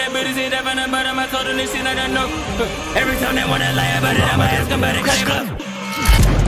that booty, see that from the bottom. I told them this shit I don't know. Every time they wanna lie about it, I'ma ask them about it, 'cause they bluff.